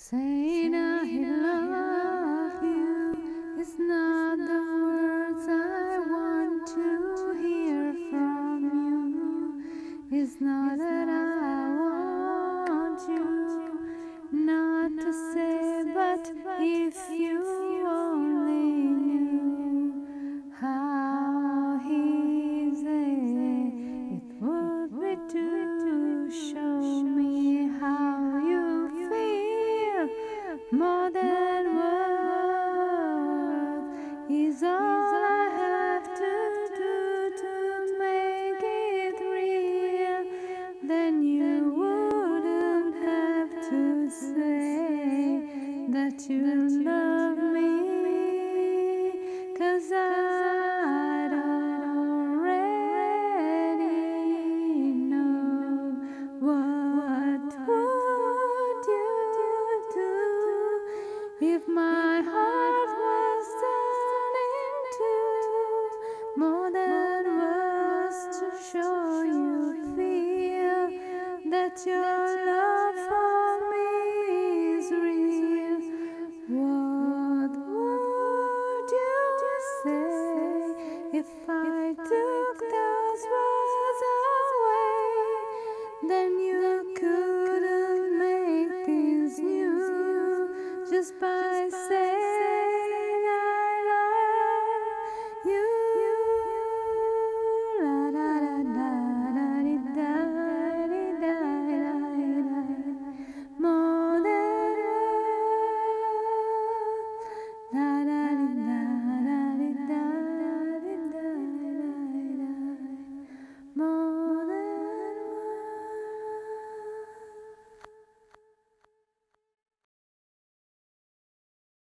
Saying I love you is not the words I want to hear from you. It's not that I want you not to say, but if you only knew how easy it would be to show me how you feel. More than words is all I have to do to make it real. Then you wouldn't have to say that you love me, 'cause I'd already know. What would you do if my heart was turning to more than words to show you feel that your love for